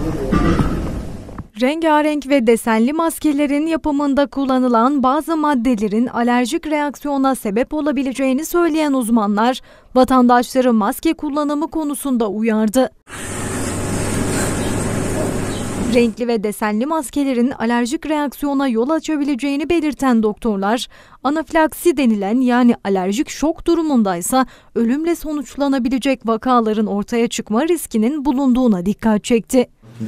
Rengarenk ve desenli maskelerin yapımında kullanılan bazı maddelerin alerjik reaksiyona sebep olabileceğini söyleyen uzmanlar, vatandaşları maske kullanımı konusunda uyardı. Renkli ve desenli maskelerin alerjik reaksiyona yol açabileceğini belirten doktorlar, anafilaksi denilen yani alerjik şok durumundaysa ölümle sonuçlanabilecek vakaların ortaya çıkma riskinin bulunduğuna dikkat çekti.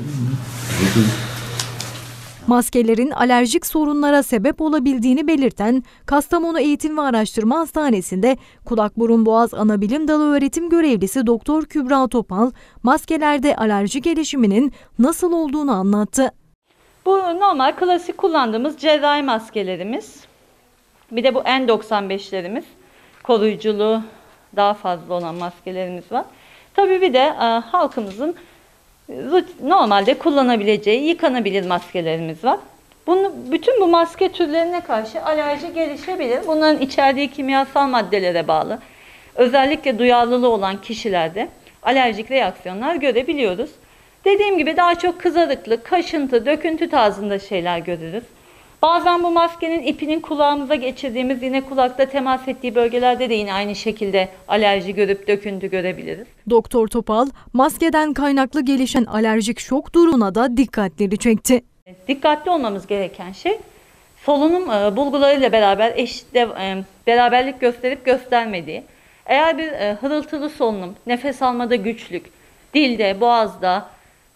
Maskelerin alerjik sorunlara sebep olabildiğini belirten Kastamonu Eğitim ve Araştırma Hastanesi'nde Kulak Burun Boğaz Anabilim Dalı öğretim görevlisi Doktor Kübra Topal, maskelerde alerji gelişiminin nasıl olduğunu anlattı. Bu normal klasik kullandığımız cerrahi maskelerimiz. Bir de bu N95'lerimiz. Koruyuculuğu daha fazla olan maskelerimiz var. Tabii bir de halkımızın normalde kullanabileceği yıkanabilir maskelerimiz var. Bütün bu maske türlerine karşı alerji gelişebilir. Bunların içerdiği kimyasal maddelere bağlı. Özellikle duyarlılığı olan kişilerde alerjik reaksiyonlar görebiliyoruz. Dediğim gibi daha çok kızarıklık, kaşıntı, döküntü tarzında şeyler görürüz. Bazen bu maskenin ipinin kulağımıza geçirdiğimiz yine kulakta temas ettiği bölgelerde de yine aynı şekilde alerji görüp döküntü görebiliriz. Doktor Topal, maskeden kaynaklı gelişen alerjik şok durumuna da dikkatleri çekti. Dikkatli olmamız gereken şey solunum bulgularıyla beraber beraberlik gösterip göstermediği. Eğer bir hırıltılı solunum, nefes almada güçlük, dilde, boğazda,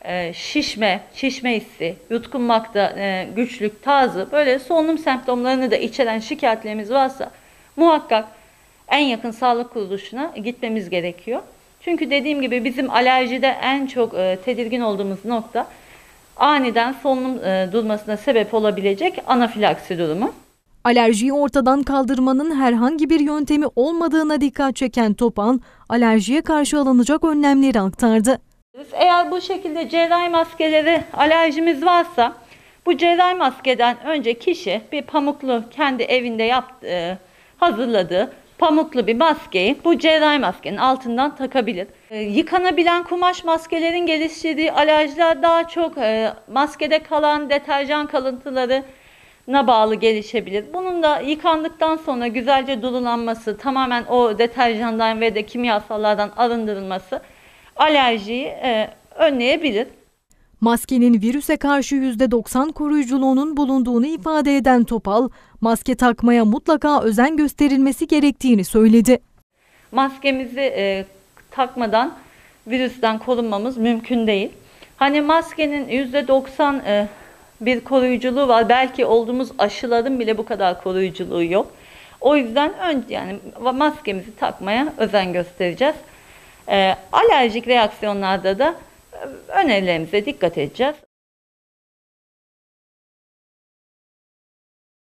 şişme hissi, yutkunmakta güçlük tarzı böyle solunum semptomlarını da içeren şikayetlerimiz varsa muhakkak en yakın sağlık kuruluşuna gitmemiz gerekiyor. Çünkü dediğim gibi bizim alerjide en çok tedirgin olduğumuz nokta aniden solunum durmasına sebep olabilecek anafilaksi durumu. Alerjiyi ortadan kaldırmanın herhangi bir yöntemi olmadığına dikkat çeken Topal, alerjiye karşı alınacak önlemleri aktardı. Eğer bu şekilde cerrahi maskeleri alerjimiz varsa bu cerrahi maskeden önce kişi bir pamuklu kendi evinde hazırladığı pamuklu bir maskeyi bu cerrahi maskenin altından takabilir. Yıkanabilen kumaş maskelerin geliştirdiği alerjiler daha çok maskede kalan deterjan kalıntılarına bağlı gelişebilir. Bunun da yıkandıktan sonra güzelce durulanması, tamamen o deterjandan ve de kimyasallardan arındırılması alerjiyi önleyebilir. Maskenin virüse karşı %90 koruyuculuğunun bulunduğunu ifade eden Topal, maske takmaya mutlaka özen gösterilmesi gerektiğini söyledi. Maskemizi takmadan virüsten korunmamız mümkün değil. Hani maskenin %90 bir koruyuculuğu var. Belki olduğumuz aşıların bile bu kadar koruyuculuğu yok. O yüzden yani maskemizi takmaya özen göstereceğiz. Alerjik reaksiyonlarda da önerilerimize dikkat edeceğiz.